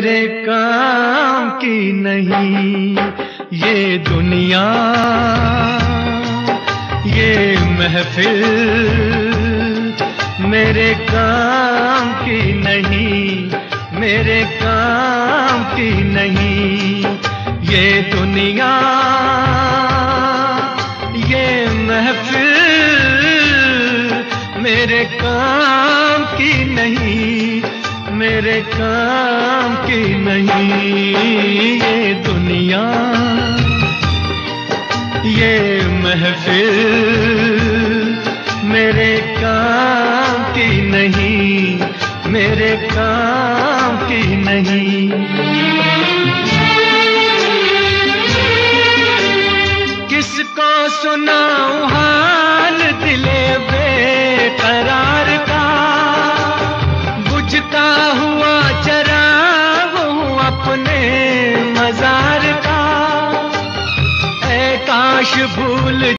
मेरे काम की नहीं ये दुनिया, ये महफिल मेरे काम की नहीं, मेरे काम की नहीं। ये दुनिया, ये महफिल मेरे काम की नहीं, मेरे काम की नहीं। ये दुनिया, ये महफिल मेरे काम की नहीं, मेरे काम की नहीं। किसको सुनाऊं हाल दिले बेकरार का, बुझता हुआ चराग हूँ अपने मजार का। ऐ काश भूल